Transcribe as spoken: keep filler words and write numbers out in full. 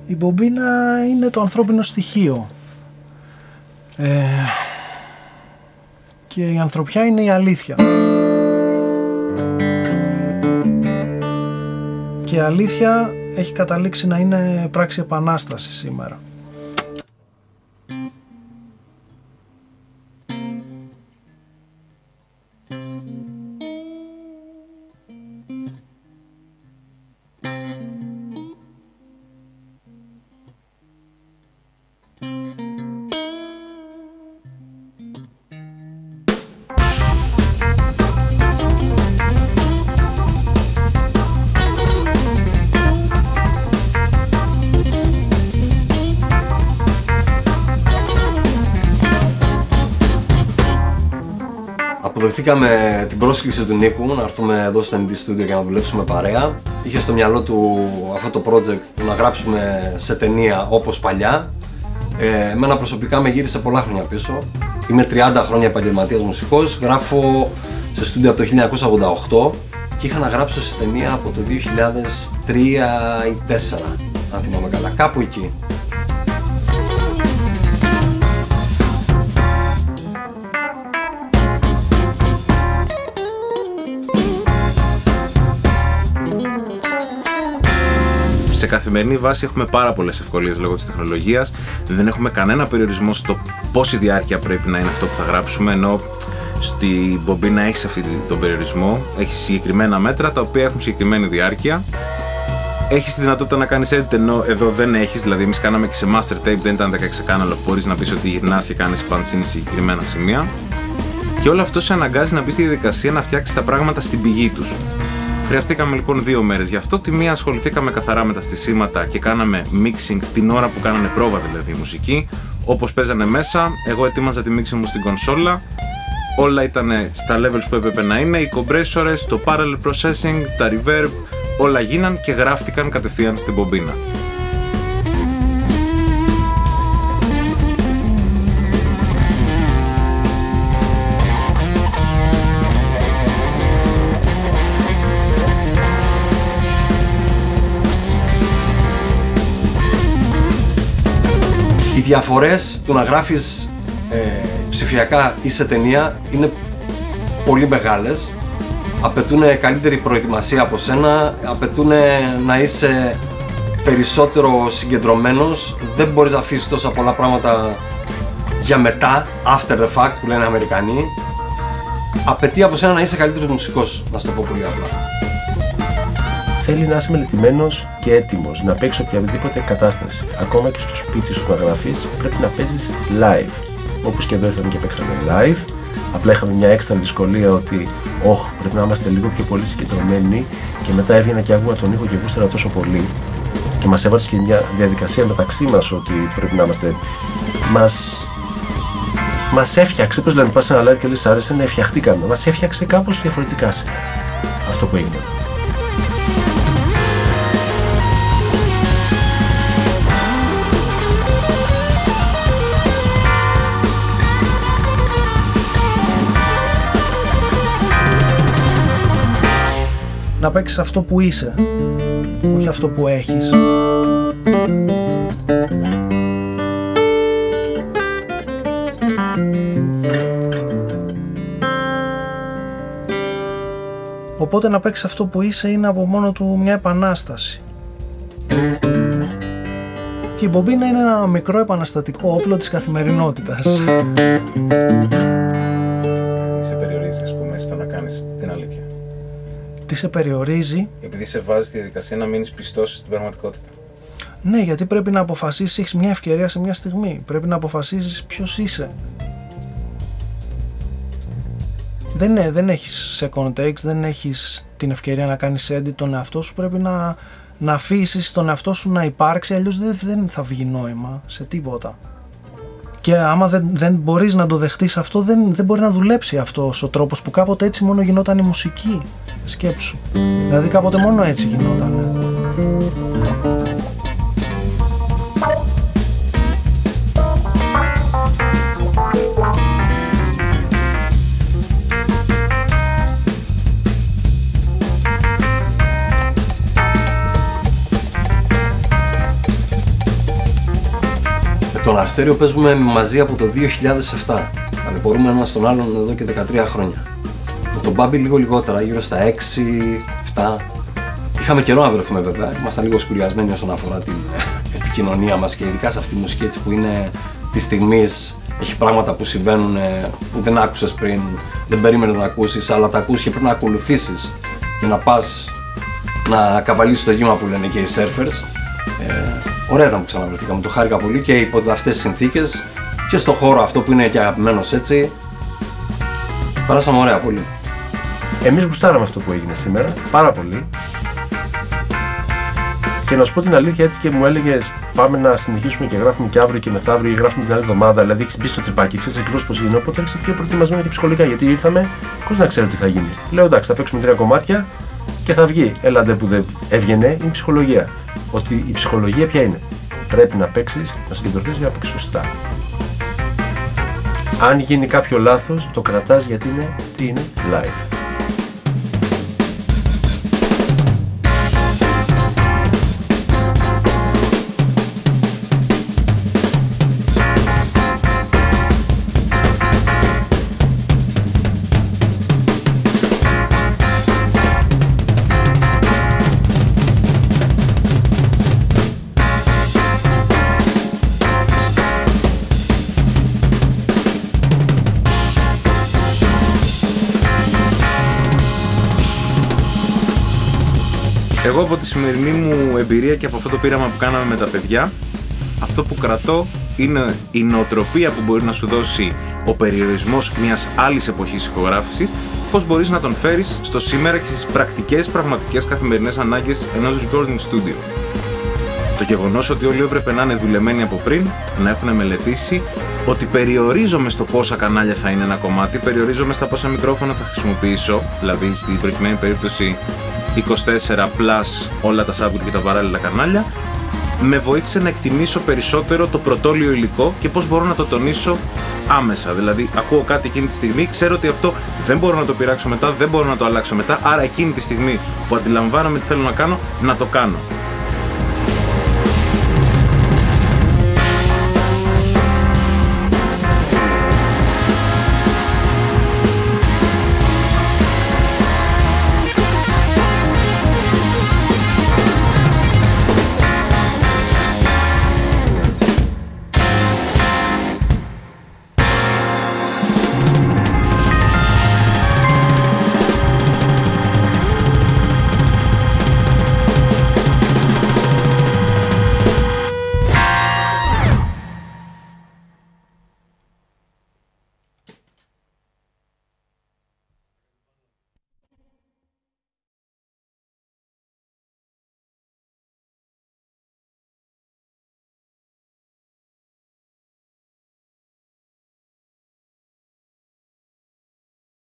Η μπομπίνα είναι το ανθρώπινο στοιχείο. Ε, και η ανθρωπιά είναι η αλήθεια. Και η αλήθεια έχει καταλήξει να είναι πράξη επανάστασης σήμερα. Αποδεχτήκαμε την πρόσκληση του Νίκου να έρθουμε εδώ στο εν ντι Studio για να δουλέψουμε παρέα. Είχε στο μυαλό του αυτό το project να γράψουμε σε ταινία όπως παλιά. Ε, εμένα προσωπικά με γύρισε πολλά χρόνια πίσω. Είμαι τριάντα χρόνια επαγγελματίας μουσικός. Γράφω σε στούντιο από το χίλια εννιακόσια ογδόντα οκτώ και είχα να γράψω σε ταινία από το δύο χιλιάδες τρία ή δύο χιλιάδες τέσσερα, αν θυμάμαι καλά. Κάπου εκεί. Σε καθημερινή βάση έχουμε πάρα πολλές ευκολίες λόγω της τεχνολογίας. Δεν έχουμε κανένα περιορισμό στο πόση διάρκεια πρέπει να είναι αυτό που θα γράψουμε, ενώ στη μπομπίνα έχεις αυτή τον περιορισμό. Έχεις συγκεκριμένα μέτρα τα οποία έχουν συγκεκριμένη διάρκεια. Έχεις τη δυνατότητα να κάνεις edit, ενώ εδώ δεν έχεις. Δηλαδή, εμείς κάναμε και σε master tape, δεν ήταν δεκαέξι κανάλο. Μπορείς να πεις ότι γυρνάς και κάνεις punch in συγκεκριμένα σημεία. Και όλο αυτό σε αναγκάζει να μπει στη διαδικασία να φτιάξεις τα πράγματα στην πηγή τους. Χρειαστήκαμε λοιπόν δύο μέρες γι' αυτό. Τη μία ασχοληθήκαμε καθαρά με τα στισίματα και κάναμε mixing την ώρα που κάνανε πρόβα, δηλαδή η μουσική. Όπως παίζανε μέσα, εγώ ετοίμαζα τη mixing μου στην κονσόλα. Όλα ήταν στα levels που έπρεπε να είναι, οι compressors, το parallel processing, τα reverb, όλα γίναν και γράφτηκαν κατευθείαν στην μπομπίνα. Οι διαφορές του να γράφεις ε, ψηφιακά ή σε ταινία είναι πολύ μεγάλες. Απαιτούν καλύτερη προετοιμασία από σένα, απαιτούν να είσαι περισσότερο συγκεντρωμένος. Δεν μπορείς να αφήσεις τόσα πολλά πράγματα για μετά, after the fact που λένε οι Αμερικανοί. Απαιτεί από σένα να είσαι καλύτερος μουσικός, να σου το πω πολύ απλά. Θέλει να είσαι μελετημένος και έτοιμος να παίξεις οποιαδήποτε κατάσταση. Ακόμα και στο σπίτι σου που θα γραφείς πρέπει να παίζεις live. Όπως και εδώ ήρθαμε και παίξαμε live. Απλά είχαμε μια έξτρα δυσκολία ότι όχ, πρέπει να είμαστε λίγο πιο πολύ συγκεντρωμένοι και μετά έβγαινα και άκουγα τον ήχο και γούσταρα τόσο πολύ. Και μας έβαλε και μια διαδικασία μεταξύ μας ότι πρέπει να είμαστε. Μας, μας έφτιαξε, πώς λένε, πας σε ένα live και λες άρεσε, να φτιαχτήκαμε. Μας έφτιαξε κάπως διαφορετικά σήμερα αυτό που έγινε. Να παίξεις αυτό που είσαι, όχι αυτό που έχεις. Οπότε να παίξεις αυτό που είσαι είναι από μόνο του μια επανάσταση. Και η μπομπίνα είναι ένα μικρό επαναστατικό όπλο της καθημερινότητας. Σε περιορίζει, ας πούμε, στο να κάνεις την αλήθεια. Τι σε περιορίζει? Επειδή σε βάζει στη διαδικασία να μείνεις πιστός στην πραγματικότητα. Ναι, γιατί πρέπει να αποφασίσεις, έχεις μια ευκαιρία σε μια στιγμή. Πρέπει να αποφασίσεις ποιος είσαι. Δεν, ναι, δεν έχεις second takes, δεν έχεις την ευκαιρία να κάνεις edit τον εαυτό σου. Πρέπει να, να αφήσεις τον εαυτό σου να υπάρξει, αλλιώς δεν, δεν θα βγει νόημα σε τίποτα. Και άμα δεν, δεν μπορείς να το δεχτείς αυτό, δεν, δεν μπορεί να δουλέψει αυτός ο τρόπος που κάποτε έτσι μόνο γινόταν η μουσική. Σκέψου. Δηλαδή κάποτε μόνο έτσι γινόταν. τον Αστέριο παίζουμε μαζί από το δύο χιλιάδες επτά. Δηλαδή μπορούμε ένα στον άλλον εδώ και δεκατρία χρόνια. Με τον Μπάμπη λίγο λιγότερα, γύρω στα έξι επτά. Είχαμε καιρό να βρεθούμε βέβαια. Ήμασταν λίγο σκουριασμένοι όσον αφορά την επικοινωνία μας και ειδικά σε αυτή τη μουσική έτσι, που είναι τη στιγμής. Έχει πράγματα που συμβαίνουν που δεν άκουσες πριν, δεν περίμενες να ακούσεις, αλλά τα ακούς και πρέπει να ακολουθήσεις για να πας να καβαλήσεις το γήμα που λένε και οι surfers. Ε, ωραία ήταν που ξαναβρεθήκαμε, το χάρηκα πολύ και υπό αυτές τις συνθήκες και στο χώρο αυτό που είναι και αγαπημένος έτσι. Περάσαμε ωραία πολύ. Εμείς γουστάραμε αυτό που έγινε σήμερα, πάρα πολύ. Και να σου πω την αλήθεια, έτσι και μου έλεγες πάμε να συνεχίσουμε και γράφουμε και αύριο και μεθαύριο ή γράφουμε την άλλη εβδομάδα. Δηλαδή έχεις μπει στο τρυπάκι, ξέρεις ακριβώς πώς είναι. Οπότε έρχεσαι πιο προετοιμασμένο και ψυχολογικά. Γιατί ήρθαμε χωρίς να ξέρω τι θα γίνει. Λέω εντάξει, θα παίξουμε τρία κομμάτια και θα βγει. Έλαντε που δεν έβγαινε, είναι η ψυχολογία. Ότι η ψυχολογία ποια είναι. Πρέπει να παίξεις, να συγκεντρωθείς για να παίξεις σωστά. Αν γίνει κάποιο λάθος, το κρατάς γιατί είναι, τι είναι, live. Εγώ από τη σημερινή μου εμπειρία και από αυτό το πείραμα που κάναμε με τα παιδιά, αυτό που κρατώ είναι η νοοτροπία που μπορεί να σου δώσει ο περιορισμός μιας άλλης εποχής ηχογράφησης, πώς μπορείς να τον φέρεις στο σήμερα και στις πρακτικές, πραγματικές καθημερινές ανάγκες ενός recording studio. Το γεγονός ότι όλοι έπρεπε να είναι δουλεμένοι από πριν, να έχουν μελετήσει, ότι περιορίζομαι στο πόσα κανάλια θα είναι ένα κομμάτι, περιορίζομαι στα πόσα μικρόφωνα θα χρησιμοποιήσω, δηλαδή στην προκειμένη περίπτωση είκοσι τέσσερα πλας όλα τα subgroup και τα παράλληλα κανάλια, με βοήθησε να εκτιμήσω περισσότερο το πρωτόλιο υλικό και πώς μπορώ να το τονίσω άμεσα. Δηλαδή, ακούω κάτι εκείνη τη στιγμή, ξέρω ότι αυτό δεν μπορώ να το πειράξω μετά, δεν μπορώ να το αλλάξω μετά, άρα εκείνη τη στιγμή που αντιλαμβάνομαι τι θέλω να κάνω, να το κάνω.